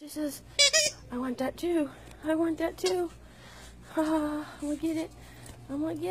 She says, I want that too. I want that too. I'm gonna get it. I'm gonna get it.